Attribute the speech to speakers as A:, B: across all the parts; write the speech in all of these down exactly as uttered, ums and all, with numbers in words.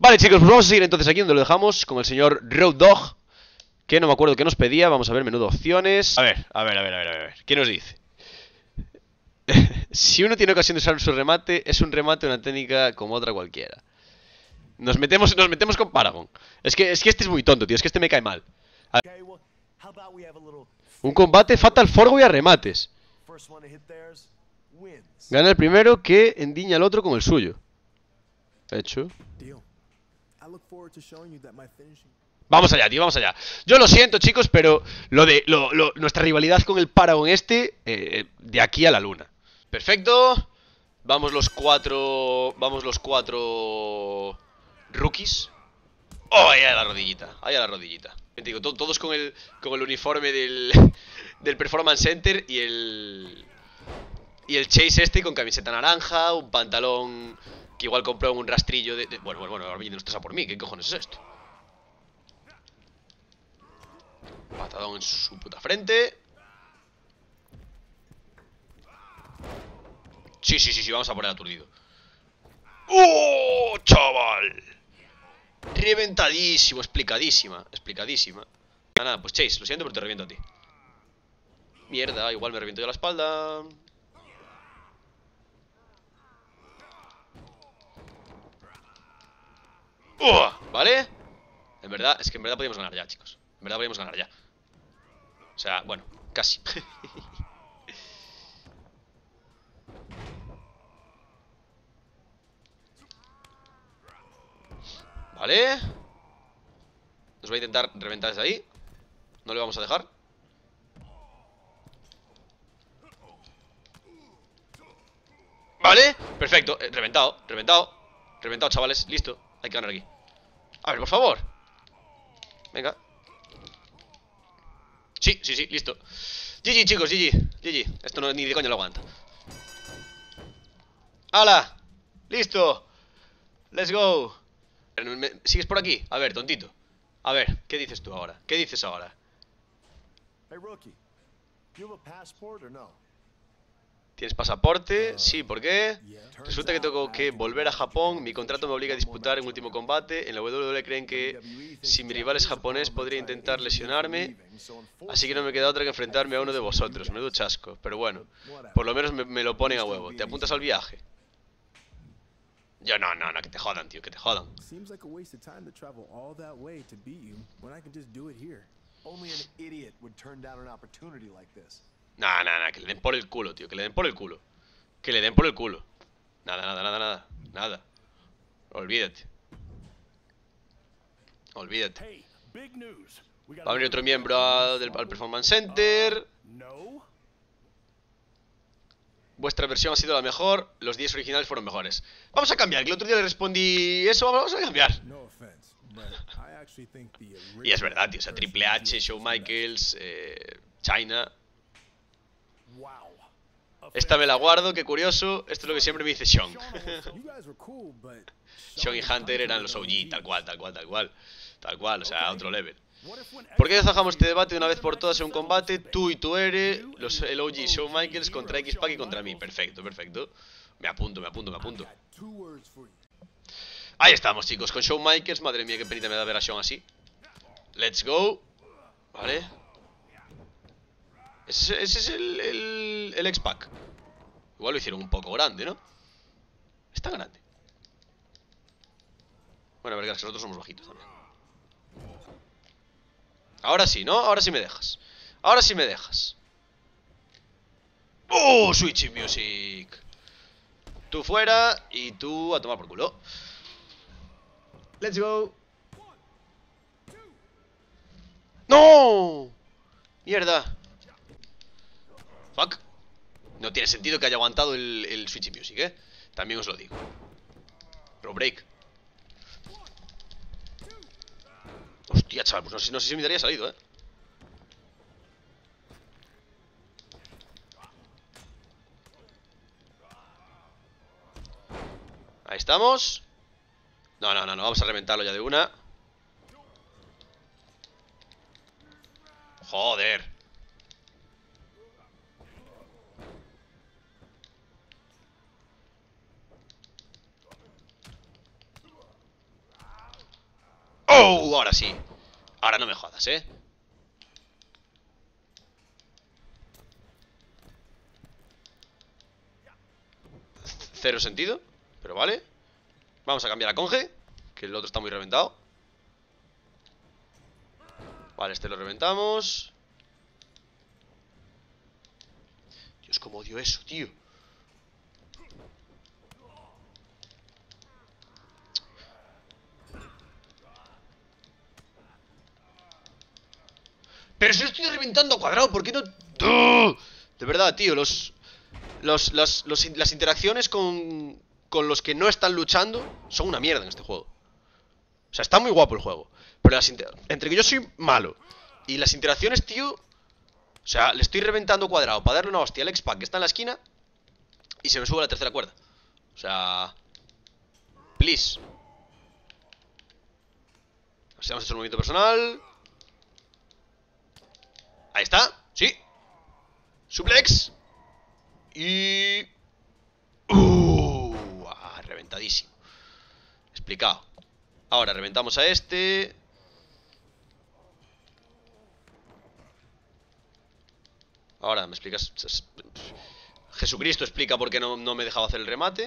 A: Vale, chicos, pues vamos a seguir entonces aquí donde lo dejamos, con el señor Road Dogg, que no me acuerdo qué nos pedía. Vamos a ver, menú de opciones. A ver, a ver, a ver, a ver, a ver. ¿Qué nos dice? Si uno tiene ocasión de usar su remate, es un remate, una técnica como otra cualquiera. Nos metemos, nos metemos con Paragon. Es que, es que este es muy tonto, tío. Es que este me cae mal. A ver. Un combate fatal forgo y a remates. Gana el primero que endiña al otro con el suyo. Hecho. Vamos allá, tío, vamos allá. Yo lo siento, chicos, pero lo de lo, lo, nuestra rivalidad con el Paragon este, eh, de aquí a la luna. Perfecto. Vamos los cuatro. Vamos los cuatro rookies. Oh, ahí a la rodillita. Ahí a la rodillita. Te digo, to todos con el, con el uniforme del, del Performance Center y el. Y el Chase este con camiseta naranja, un pantalón que igual compró en un rastrillo de. de bueno, bueno, bueno, ahora viene ustedes a por mí. ¿Qué cojones es esto? Patadón en su puta frente. Sí, sí, sí, sí, vamos a poner aturdido. ¡Oh, chaval! Reventadísimo, explicadísima, explicadísima. Nada, nada, pues Chase, lo siento, pero te reviento a ti. Mierda, igual me reviento yo la espalda. ¡Uh! ¿Vale? En verdad, es que en verdad podíamos ganar ya, chicos. En verdad podíamos ganar ya. O sea, bueno, casi. Vale. Nos va a intentar reventar desde ahí. No le vamos a dejar. Vale, perfecto, eh, reventado, reventado. Reventado, chavales, listo. Hay que ganar aquí. A ver, por favor. Venga. Sí, sí, sí, listo. G G, chicos, G G, G G. Esto no, ni de coña lo aguanta. ¡Hala! ¡Listo! ¡Let's go! ¿Sigues por aquí? A ver, tontito. A ver, ¿qué dices tú ahora? ¿Qué dices ahora?
B: Hey, rookie. You have a passport or no?
A: ¿Tienes pasaporte? Sí, ¿por qué? Resulta que tengo que volver a Japón. Mi contrato me obliga a disputar en último combate. En la W W E creen que si mi rival es japonés podría intentar lesionarme. Así que no me queda otra que enfrentarme a uno de vosotros. Menudo chasco. Pero bueno, por lo menos me, me lo ponen a huevo. ¿Te apuntas al viaje? Yo no, no, no, que te jodan, tío, que te jodan. Nah, nah, nah, que le den por el culo, tío, que le den por el culo. Que le den por el culo. Nada, nada, nada, nada, nada. Olvídate. Olvídate. Va a venir otro miembro a, del, al Performance Center. Vuestra versión ha sido la mejor. Los diez originales fueron mejores. Vamos a cambiar, que el otro día le respondí eso, vamos a cambiar. Y es verdad, tío, o sea, Triple H, Shawn Michaels, eh, China. Esta me la guardo, qué curioso. Esto es lo que siempre me dice Sean. Sean y Hunter eran los O G, tal cual, tal cual, tal cual. Tal cual, o sea, a otro level. ¿Por qué dejamos este debate de una vez por todas en un combate? Tú y tú eres los, el O G Shawn Michaels contra X-Pac y contra mí. Perfecto, perfecto. Me apunto, me apunto, me apunto. Ahí estamos, chicos, con Shawn Michaels. Madre mía, qué penita me da ver a Shawn así. Let's go. Vale. Ese, ese es el, el, el X-Pac. Igual lo hicieron un poco grande, ¿no? Está grande. Bueno, a ver, que nosotros somos bajitos también. Ahora sí, ¿no? Ahora sí me dejas. Ahora sí me dejas. ¡Oh! Switch Music. Tú fuera y tú a tomar por culo. Let's go. ¡No! Mierda. Fuck. No tiene sentido que haya aguantado el, el Switch Music, ¿eh? También os lo digo. Pro break. Hostia, chaval, pues no sé, no sé si me daría salido, ¿eh? Ahí estamos. No, no, no, no, vamos a reventarlo ya de una. Joder. ¡Oh! Ahora sí. Ahora no me jodas, ¿eh? Cero sentido, pero vale. Vamos a cambiar a Conge, que el otro está muy reventado. Vale, este lo reventamos. Dios, cómo odio eso, tío. Pero si lo estoy reventando a cuadrado, ¿por qué no? De verdad, tío, los... Los, los, los, las interacciones con, con los que no están luchando son una mierda en este juego. O sea, está muy guapo el juego, pero las entre que yo soy malo y las interacciones, tío. O sea, le estoy reventando cuadrado para darle una hostia al X-Pac que está en la esquina y se me sube la tercera cuerda. O sea, please. Así vamos a hacer un movimiento personal. Ahí está, sí. Suplex. Y... Uh, ah, reventadísimo. Explicado. Ahora reventamos a este. Ahora me explicas. Jesucristo explica por qué no, no me dejaba hacer el remate.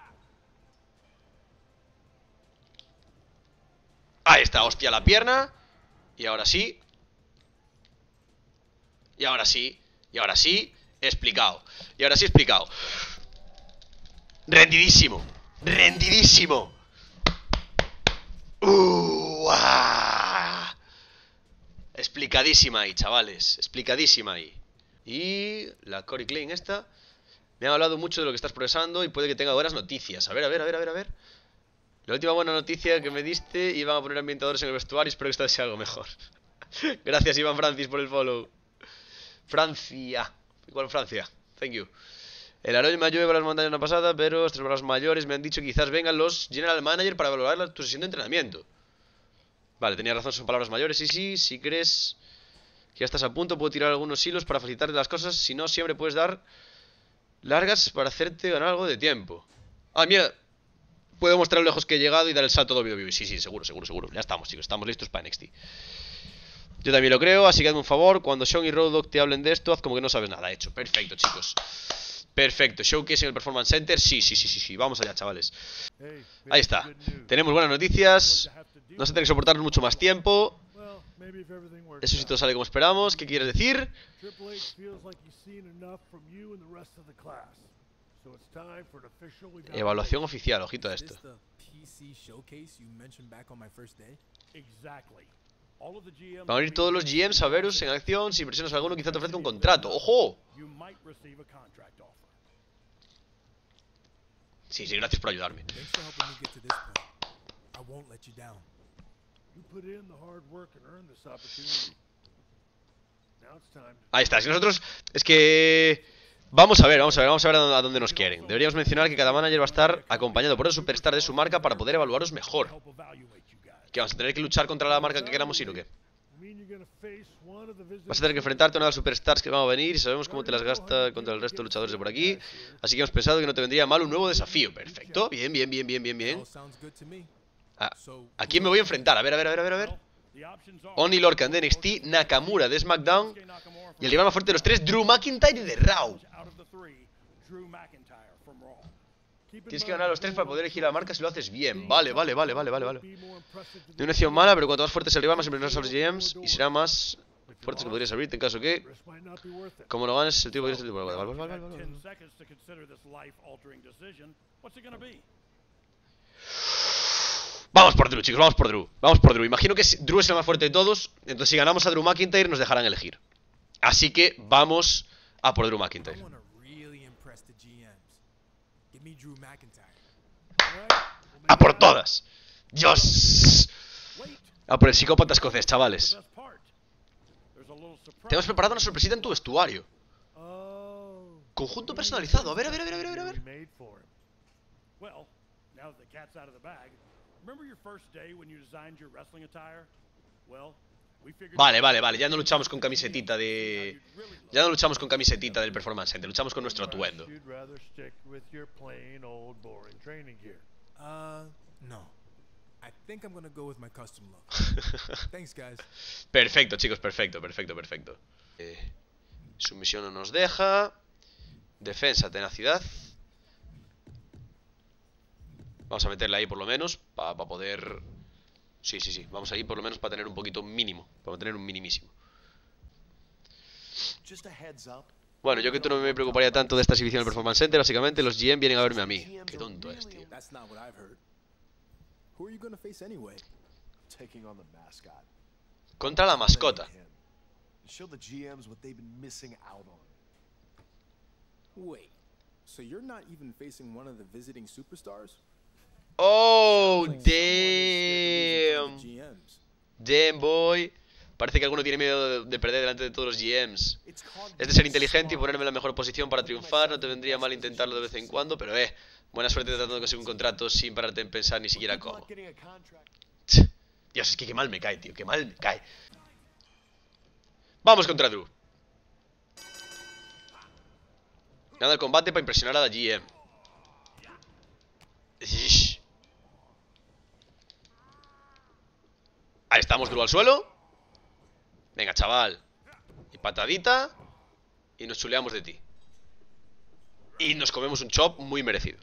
A: Ahí está, hostia, la pierna. Y ahora sí. Y ahora sí. Y ahora sí. Explicado. Y ahora sí explicado. Rendidísimo. Rendidísimo. Uh, ah. Explicadísima ahí, chavales. Explicadísima ahí. Y la Corey Klein esta. Me han hablado mucho de lo que estás progresando y puede que tenga buenas noticias. A ver, a ver, a ver, a ver, a ver. La última buena noticia que me diste, iban a poner ambientadores en el vestuario. Espero que esta sea algo mejor. Gracias, Iván Francis, por el follow. Francia. Igual Francia, thank you. El Aroy me ayudó a las montañas una pasada, pero estos palabras mayores me han dicho que quizás vengan los General Manager para valorar la, tu sesión de entrenamiento. Vale, tenía razón, son palabras mayores. Sí, sí, si crees que ya estás a punto, puedo tirar algunos hilos para facilitarte las cosas. Si no, siempre puedes dar largas para hacerte ganar algo de tiempo. Ah, mira, puedo mostrar lo lejos que he llegado y dar el salto de W W E. Sí, sí, seguro, seguro, seguro. Ya estamos, chicos, estamos listos para N X T. Yo también lo creo, así que hazme un favor. Cuando Sean y Road Dogg te hablen de esto, haz como que no sabes nada. Hecho, perfecto, chicos. Perfecto, showcase en el Performance Center. Sí, sí, sí, sí, sí, vamos allá, chavales. Ahí está, tenemos buenas noticias. No se tiene que soportarnos mucho más tiempo. Eso sí todo sale como esperamos. ¿Qué quieres decir? Evaluación oficial, ojito a esto. Van a venir todos los G Ms a veros en acción. Si presionas a alguno, quizá te ofrezca un contrato. ¡Ojo! Sí, sí, gracias por ayudarme. Ahí está, es que nosotros... Es que... Vamos a ver, vamos a ver, vamos a ver a dónde nos quieren. Deberíamos mencionar que cada manager va a estar acompañado por el superstar de su marca para poder evaluaros mejor. ¿Que vamos a tener que luchar contra la marca que queramos ir o qué? Vas a tener que enfrentarte a una de las superstars que van a venir y sabemos cómo te las gasta contra el resto de luchadores de por aquí. Así que hemos pensado que no te vendría mal un nuevo desafío. Perfecto, bien, bien, bien, bien, bien, bien. ¿A, ¿a quién me voy a enfrentar? A ver, a ver, a ver, a ver, a ver. Oni Lorcan de N X T, Nakamura de SmackDown y el rival más fuerte de los tres, Drew McIntyre de Raw. Tienes que ganar a los tres para poder elegir la marca si lo haces bien. Vale, vale, vale, vale, vale, vale. De una acción mala, pero cuanto más fuerte es el rival, más impresionarás a los G Ms y será más fuertes que podría servirte en caso que, como lo ganes, el tipo podría ser el tipo. Vale, vale, vale, vale, vale. Vamos por Drew, chicos, vamos por Drew. Vamos por Drew. Imagino que Drew es el más fuerte de todos. Entonces si ganamos a Drew McIntyre nos dejarán elegir. Así que vamos a por Drew McIntyre. ¡A por todas! ¡Dios! A por el psicópata escocés, chavales. Tenemos preparado una sorpresita en tu vestuario. Conjunto personalizado. A ver, a ver, a ver, a ver, a ver. Vale, vale, vale. Ya no luchamos con camisetita de... Ya no luchamos con camisetita del Performance Center. Luchamos con nuestro atuendo.
C: Uh, no.
B: I think I'm gonna go with my custom look. Thanks, guys.
A: Perfecto, chicos, perfecto, perfecto, perfecto. Eh, sumisión no nos deja. Defensa, tenacidad. Vamos a meterla ahí por lo menos, para pa poder... Sí, sí, sí, vamos ahí por lo menos para tener un poquito mínimo, para tener un minimísimo.
B: Just a heads up.
A: Bueno, yo que tú no me preocuparía tanto de esta exhibición del Performance Center. Básicamente los G M vienen a verme a mí. Qué tonto es, tío.
B: That's not what I've heard. Who are you gonna face anyway? Taking on the mascot.
A: Contra la mascota.
B: Show the G Ms what they've been missing out on. Wait. So you're not even facing one of the visiting superstars?
A: Oh,
B: Like someone is scared to lose in front
A: damn.
B: of the G Ms.
A: Damn, boy. Parece que alguno tiene miedo de, de perder delante de todos los G Ms.
B: It's called
A: Es de ser
B: being
A: inteligente y
B: smart.
A: ponerme en la mejor posición para triunfar. No te vendría mal intentarlo de vez en cuando, pero eh, buena suerte tratando de conseguir un contrato sin pararte en pensar ni siquiera
B: Good
A: cómo.
B: luck getting a contract.
A: Tch. Dios, es que qué mal me cae, tío, qué mal me cae. Vamos contra Drew. Nada el combate para impresionar a la G M. Ish. Ahí estamos, Drew al suelo. Venga, chaval. Y patadita. Y nos chuleamos de ti. Y nos comemos un chop muy merecido.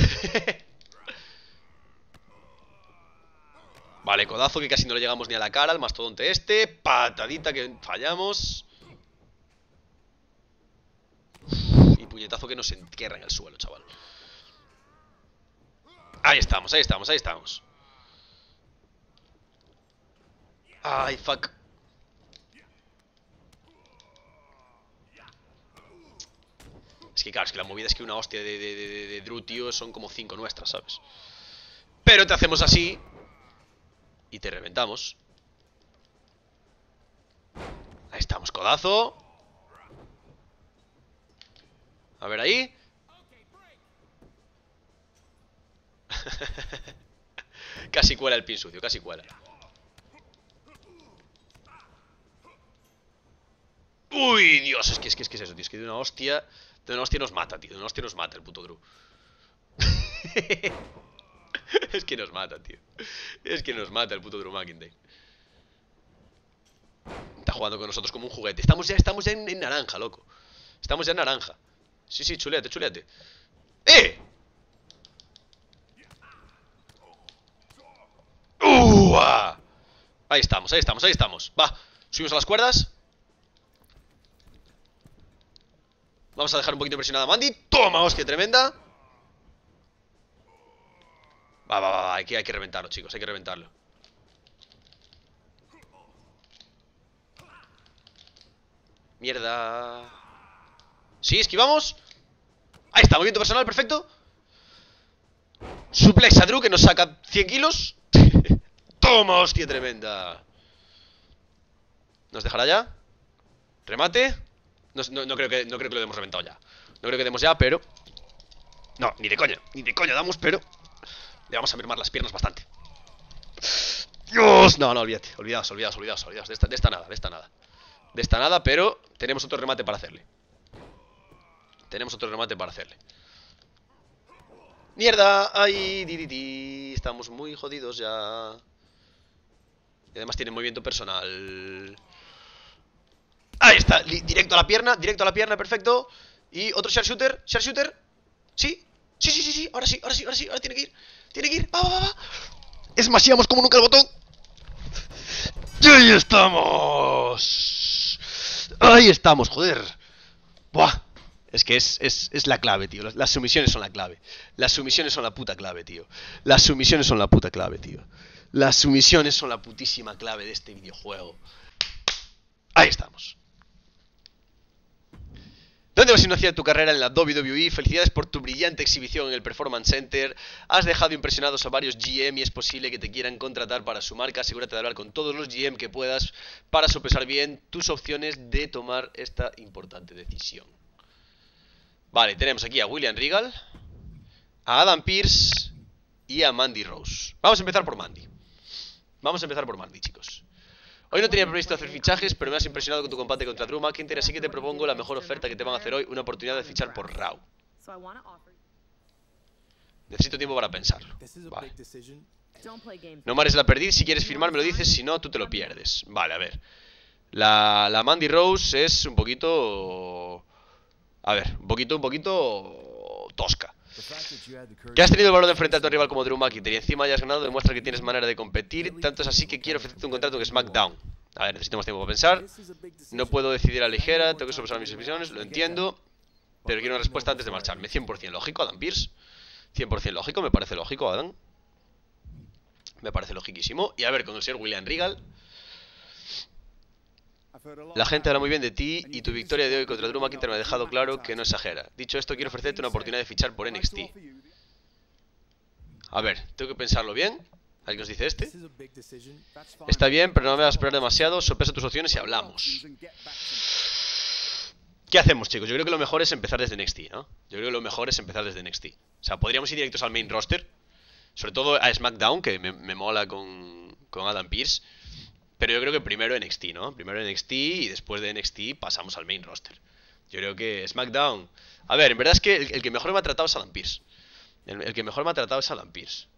A: Vale, codazo que casi no le llegamos ni a la cara al mastodonte este. Patadita que fallamos. Y puñetazo que nos entierra en el suelo, chaval. Ahí estamos, ahí estamos, ahí estamos. Ay, fuck. Es que claro, es que la movida es que una hostia de, de, de, de, de Drew, tío, son como cinco nuestras, ¿sabes? Pero te hacemos así y te reventamos. Ahí estamos, codazo. A ver ahí. Casi cuela el pin sucio, casi cuela. Uy, Dios, es que es que es que es eso, tío. Es que de una hostia. De una hostia nos mata, tío. De una hostia nos mata el puto Drew. Es que nos mata, tío. Es que nos mata el puto Drew McIntyre. Está jugando con nosotros como un juguete. Estamos ya, estamos ya en, en naranja, loco. Estamos ya en naranja. Sí, sí, chuleate, chuleate. ¡Eh! ¡Uah! Ahí estamos, ahí estamos, ahí estamos. Va, subimos a las cuerdas. Vamos a dejar un poquito presionada a Mandy. Toma, hostia, tremenda. Va, va, va, hay que, hay que reventarlo, chicos, hay que reventarlo. Mierda. Sí, esquivamos. Ahí está, movimiento personal, perfecto. Suplex a Drew, que nos saca cien kilos. Toma, hostia, tremenda. ¿Nos dejará ya? Remate. No, no, no, creo que, no creo que lo demos reventado ya. No creo que demos ya, pero... No, ni de coña, ni de coña damos, pero... Le vamos a mermar las piernas bastante. Dios, no, no, olvídate. Olvidaos, olvidaos, olvidaos, olvidaos. De esta, de esta nada, de esta nada. De esta nada, pero tenemos otro remate para hacerle. Tenemos otro remate para hacerle. ¡Mierda! ¡Ay! Di, di, di. Estamos muy jodidos ya. Y además tiene movimiento personal. Ahí está, directo a la pierna, directo a la pierna, perfecto. Y otro sharpshooter, sharpshooter. ¿Sí? Sí, sí, sí, sí, ahora sí, ahora sí, ahora sí, ahora tiene que ir. Tiene que ir, va, va, va, va. Esmaseamos como nunca el botón. Y ahí estamos. Ahí estamos, joder. Buah. Es que es, es, es la clave, tío. Las, las sumisiones son la clave. Las sumisiones son la puta clave, tío. Las sumisiones son la puta clave, tío. Las sumisiones son la putísima clave de este videojuego. Ahí estamos. ¿Dónde vas a iniciar tu carrera en la W W E? Felicidades por tu brillante exhibición en el Performance Center. Has dejado impresionados a varios G M y es posible que te quieran contratar para su marca. Asegúrate de hablar con todos los G M que puedas para sopesar bien tus opciones de tomar esta importante decisión. Vale, tenemos aquí a William Regal, a Adam Pearce y a Mandy Rose. Vamos a empezar por Mandy. Vamos a empezar por Mandy, chicos. Hoy no tenía previsto hacer fichajes, pero me has impresionado con tu combate contra Drew McIntyre, así que te propongo la mejor oferta que te van a hacer hoy, una oportunidad de fichar por Raw. Necesito tiempo para pensarlo. Vale. No mares la perdiz, si quieres firmar me lo dices, si no, tú te lo pierdes. Vale, a ver. La, la Mandy Rose es un poquito... A ver, un poquito, un poquito... tosca. Que has tenido el valor de enfrentarte a un rival como Drew McIntyre y encima hayas ganado demuestra que tienes manera de competir. Tanto es así que quiero ofrecerte un contrato en SmackDown. A ver, necesito más tiempo para pensar. No puedo decidir a la ligera, tengo que sopesar mis decisiones, lo entiendo. Pero quiero una respuesta antes de marcharme. cien por cien lógico, Adam Pearce. cien por cien lógico, me parece lógico, Adam. Me parece logiquísimo. Y a ver, con el señor William Regal. La gente habla muy bien de ti y tu victoria de hoy contra Drew McIntyre me ha dejado claro que no exagera. Dicho esto, quiero ofrecerte una oportunidad de fichar por N X T. A ver, tengo que pensarlo bien. A ver qué nos dice este. Está bien, pero no me vas a esperar demasiado. Sopesa tus opciones y hablamos. ¿Qué hacemos, chicos? Yo creo que lo mejor es empezar desde N X T, ¿no? Yo creo que lo mejor es empezar desde N X T. O sea, podríamos ir directos al main roster. Sobre todo a SmackDown, que me, me mola con, con Adam Pearce. Pero yo creo que primero N X T, ¿no? Primero N X T y después de N X T pasamos al main roster. Yo creo que SmackDown... A ver, en verdad es que el, el que mejor me ha tratado es Adam Pearce. El, el que mejor me ha tratado es Adam Pearce.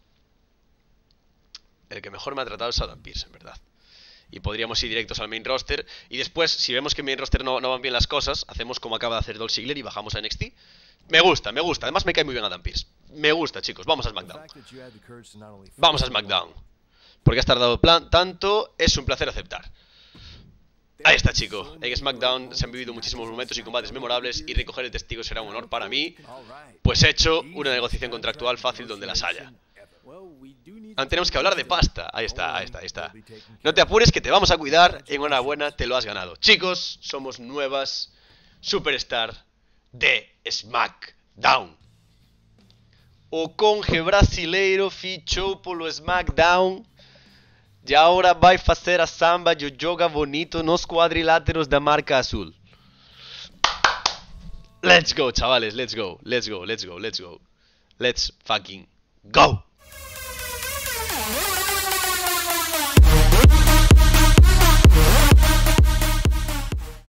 A: El que mejor me ha tratado es Adam Pearce, en verdad. Y podríamos ir directos al main roster. Y después, si vemos que en main roster no, no van bien las cosas, hacemos como acaba de hacer Dolph Ziggler y bajamos a N X T. Me gusta, me gusta. Además me cae muy bien Adam Pearce. Me gusta, chicos. Vamos a SmackDown. Vamos a SmackDown. Porque has tardado plan tanto, es un placer aceptar. Ahí está, chico. En SmackDown se han vivido muchísimos momentos y combates memorables y recoger el testigo será un honor para mí. Pues he hecho una negociación contractual fácil donde las haya. Ah, tenemos que hablar de pasta. Ahí está, ahí está, ahí está. No te apures que te vamos a cuidar. Enhorabuena, te lo has ganado. Chicos, somos nuevas superstar de SmackDown. O conge brasileiro fichou polo SmackDown. E agora vai fazer a samba e joga bonito nos quadriláteros da marca azul. Let's go, chavales, let's go, let's go, let's go, let's go. Let's fucking go.